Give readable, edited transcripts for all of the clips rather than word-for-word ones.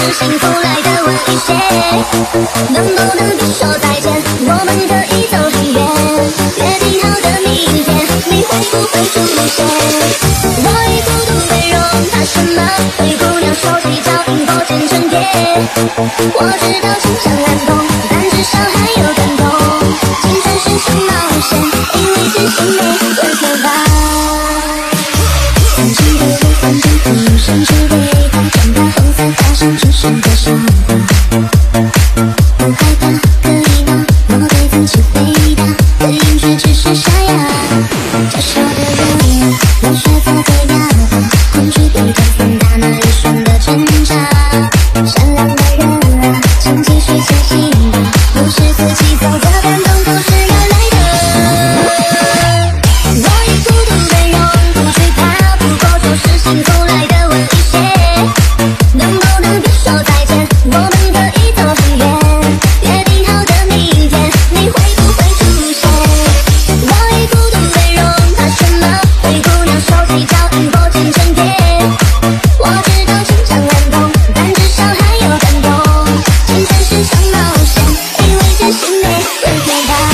是幸福来的晚一些？能不能别说再见？我们可以走很远，约定好的明天，你会不会出现？我已孤独被容，怕什么？灰姑娘手起脚印，拨千层叠。我知道情伤难懂，但至少还有感动。青春是场冒险，因为真心没人可怕。曾经的不换真不甚至伟大，长大后才发现只是个笑话。不害怕，可以吗？我对自己回答，回应却只是沙哑。娇小的人，流水做个哑巴，恐惧被他放大那一瞬的挣扎。善良的人啊，请继续前行吧，不是自己走的感动都是原来的。我已孤独被容，不惧怕，不过就是幸福来的晚一些。能不能别说再见？我们可以走很远，约定好的明天，你会不会出现？我已孤独被容，怕什么？灰姑娘手起脚印，拨千层叠。我知道情伤难懂，但至少还有感动。青春是场冒险，因为真心没人可怕。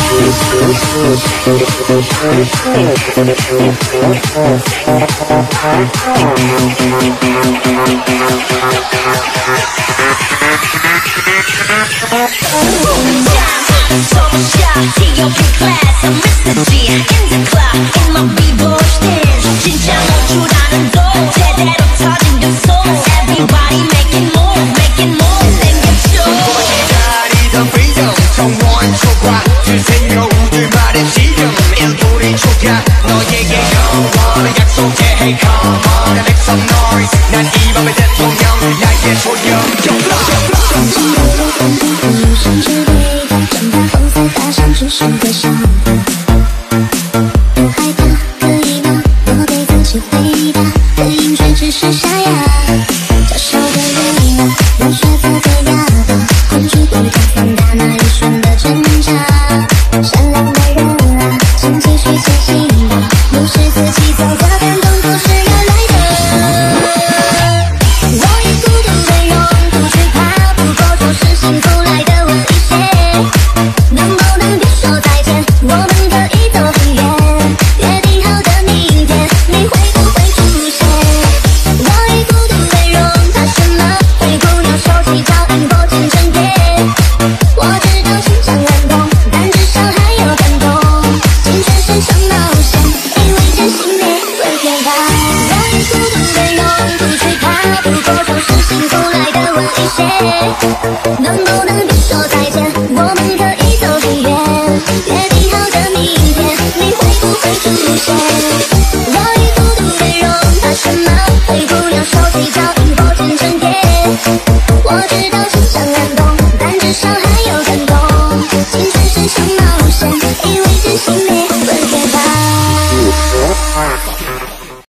T.O.P. class, I'm Mr. G in the club, in my b-boy stance. 진짜 노출하는 도 제대로 터진 두 손. Everybody making move, 생겼죠. 기다리던 freedom, 정원 초과 주세요 우들만의 지름 일부리 초가 너에게 영원한 약속해. Hey come on and make some noise. 난 이 밤의 대통령, 나의 소령. 曾经的我很孤独，甚至伟大，长大后才发现只是个笑话。不害怕，可以吗？我对自己回答，回应却只是沙哑。娇小的人啊，流水做个哑巴，恐惧被他放大那一瞬的挣扎。善良的人啊，请继续前行吧，不是自己走的感动都是原来的。我已孤独被容，不惧怕，不过就是幸福来的晚一些。能不能别说再见？我们可以走很远，约定好的明天，你会不会出现？我已孤独被容，怕什么？灰姑娘手起脚印，拨千层叠。我知道情伤难懂，但至少还有感动。青春是场冒险，因为真心没人可怕。我已孤独被容，不惧怕，不过就是幸福来的晚一些。能不能别说再见？我们可以走很远，约定好的明天，你会不会出现？